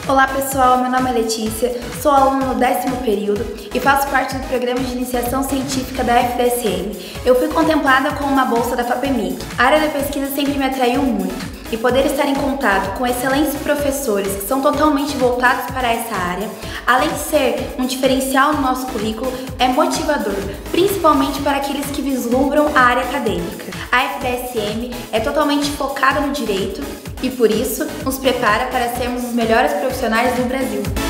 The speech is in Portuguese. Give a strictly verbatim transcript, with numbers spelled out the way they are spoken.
Olá pessoal, meu nome é Letícia, sou aluna no décimo período e faço parte do programa de iniciação científica da F D S M. Eu fui contemplada com uma bolsa da FAPEMIG. A área da pesquisa sempre me atraiu muito e poder estar em contato com excelentes professores que são totalmente voltados para essa área, além de ser um diferencial no nosso currículo, é motivador, principalmente para aqueles que vislumbram a área acadêmica. A F D S M é totalmente focada no direito e, por isso, nos prepara para sermos os melhores profissionais do Brasil.